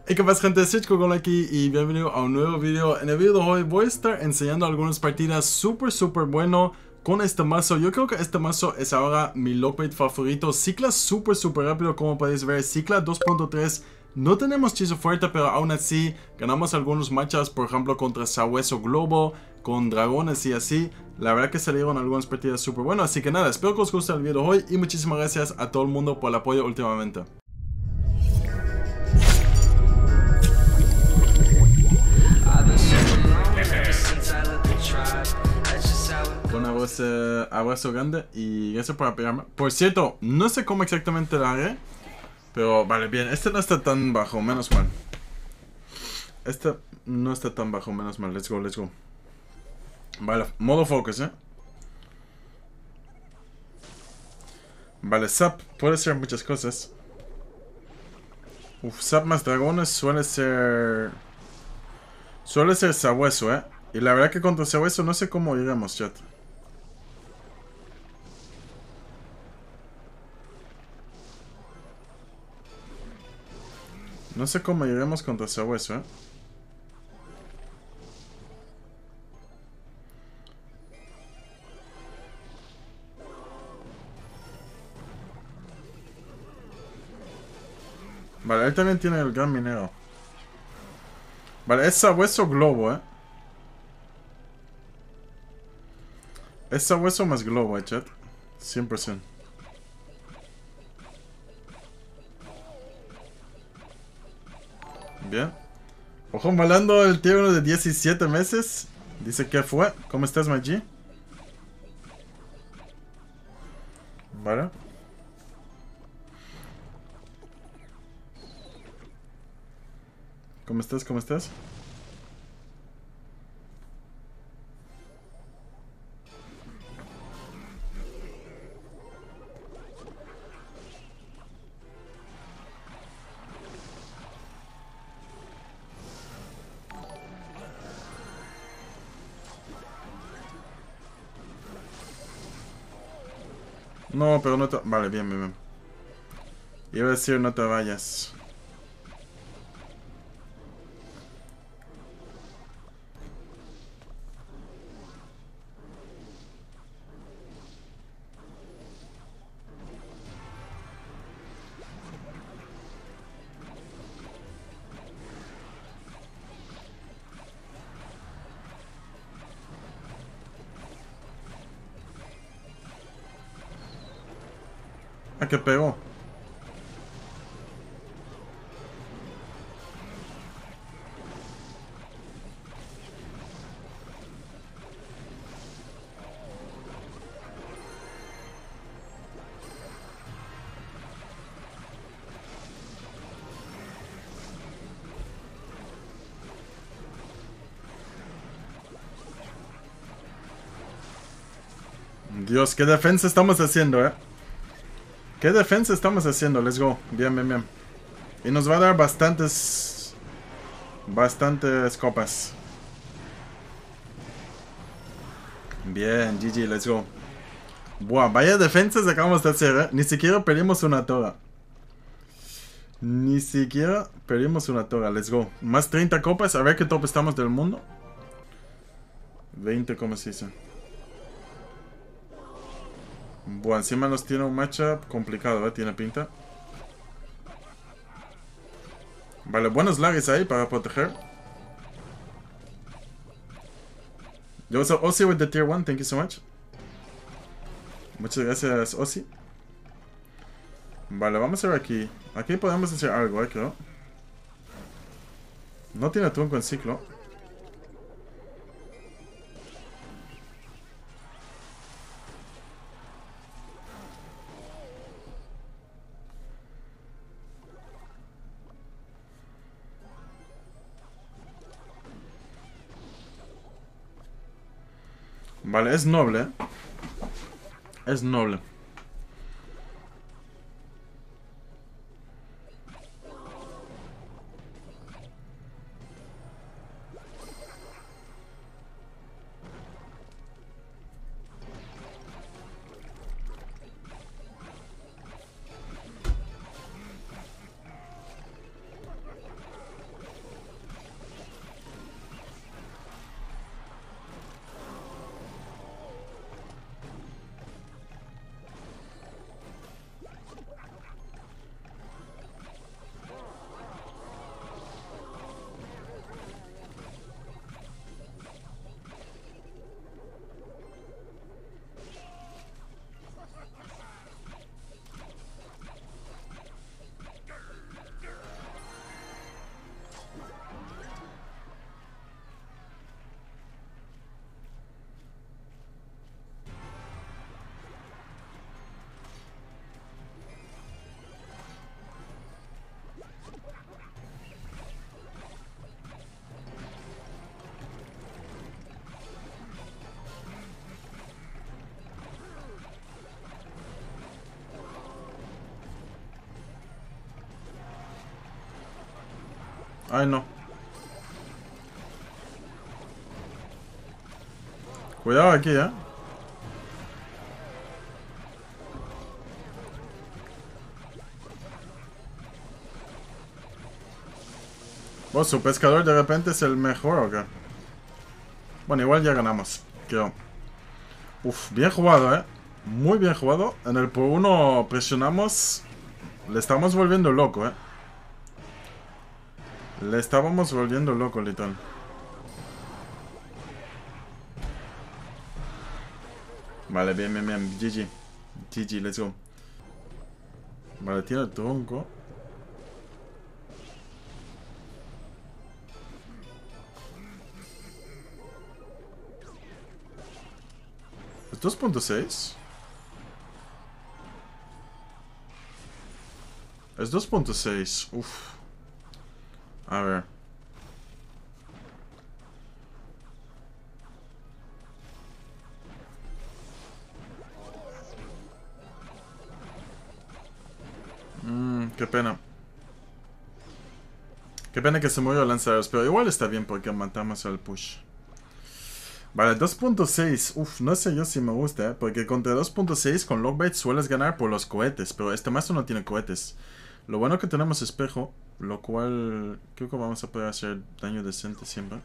Hey, ¿qué pasa, gente? Sitchcogon aquí y bienvenido a un nuevo video. En el video de hoy voy a estar enseñando algunas partidas súper bueno con este mazo. Yo creo que este mazo es ahora mi lockbait favorito. Cicla súper rápido, como podéis ver. Cicla 2.3. No tenemos hechizo fuerte, pero aún así ganamos algunos matchups, por ejemplo contra Sabueso Globo, con dragones y así. La verdad que salieron algunas partidas súper buenas. Así que nada, espero que os guste el video de hoy y muchísimas gracias a todo el mundo por el apoyo últimamente. Un abrazo grande y gracias por apoyarme. Por cierto, no sé cómo exactamente la haré, pero vale, bien. Este no está tan bajo, menos mal. Este no está tan bajo, menos mal. Let's go. Vale, modo focus, Vale, Zap puede ser muchas cosas. Zap más dragones suele ser sabueso, Y la verdad que contra sabueso no sé cómo iremos, chat. No sé cómo iremos contra sabueso, Vale, él también tiene el gran minero. Vale, es sabueso globo, Es sabueso más globo, chat. 100%. Bien. Ojo, malando el tierno de 17 meses. Dice que fue. ¿Cómo estás, Maggi? Vale. ¿Cómo estás? No, pero no te... Vale, bien. Iba a decir no te vayas. Ah, que pegó. Dios, qué defensa estamos haciendo, ¿Qué defensa estamos haciendo? Let's go. Bien. Y nos va a dar bastantes copas. Bien, GG, let's go. Buah, vaya defensas acabamos de hacer, Ni siquiera perdimos una torre. Let's go. Más 30 copas. A ver qué top estamos del mundo. 20, ¿cómo se dice? Buah, encima nos tiene un matchup complicado, Tiene pinta. Vale, buenos lags ahí para proteger. Yo was Ozzy with the tier 1, thank you so much. Muchas gracias, Ozzy. Vale, vamos a ver aquí. Aquí podemos hacer algo, creo. No tiene tronco en ciclo. Vale, es noble, Es noble. Ay, no. Cuidado aquí, ¿eh? Vos, su pescador de repente es el mejor, ¿o qué? Bueno, igual ya ganamos, creo. Uf, bien jugado, ¿eh? Muy bien jugado. En el por uno presionamos. Le estamos volviendo loco, ¿eh? Le estábamos volviendo loco, literal. Vale, bien, bien, bien. GG. GG, let's go. Vale, tiene el tronco. ¿Es 2.6? Es 2.6. Uf. A ver. Qué pena. Qué pena que se murió Lanzaros, pero igual está bien porque matamos al push. Vale, 2.6. Uf, no sé yo si me gusta, porque contra 2.6 con Lockbait sueles ganar por los cohetes, pero este mazo no tiene cohetes. Lo bueno que tenemos espejo, lo cual creo que vamos a poder hacer daño decente siempre.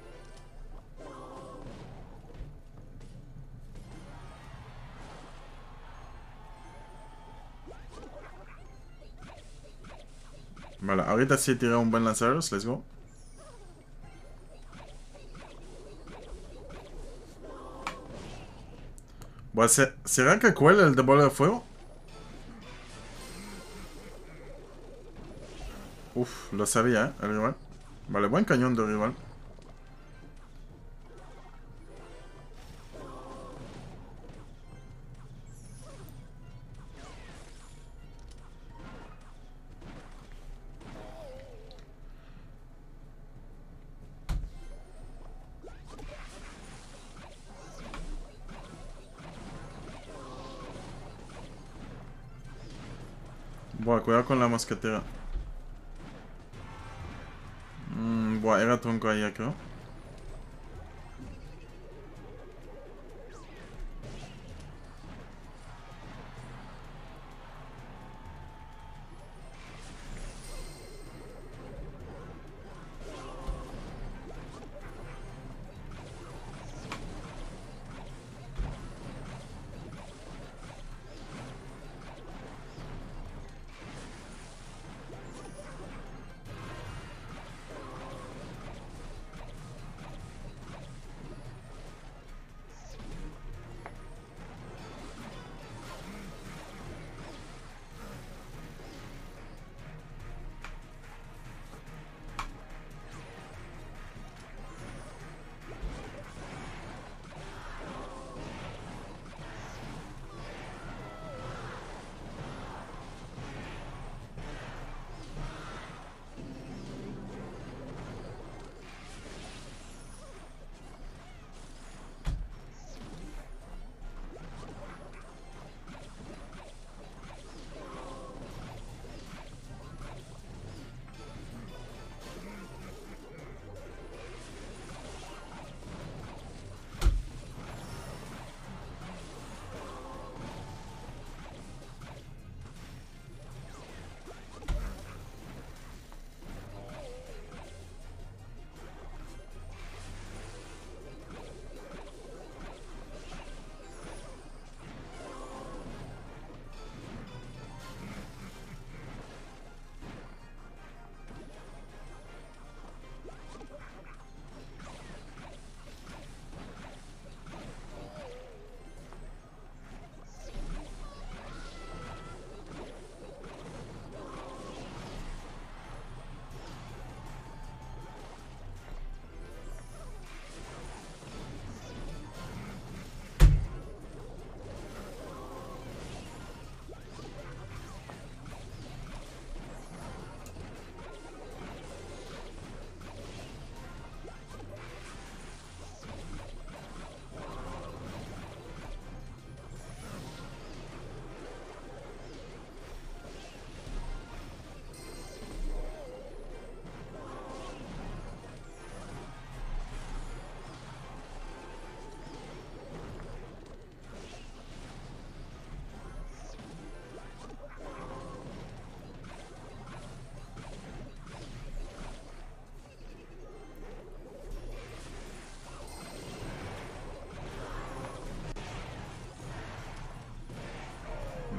Vale, ahorita sí tiré un buen Lanzaros, let's go. Bueno, ¿será que cuela el de bola de fuego? Uf, lo sabía, el rival. Vale, buen cañón de rival. Buah, cuidado con la mosquetera. Buah, era tronco ahí, creo.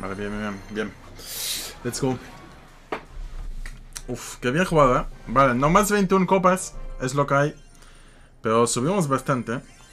Vale, bien. Let's go. Uf, qué bien jugado, Vale, no más 21 copas. Es lo que hay. Pero subimos bastante,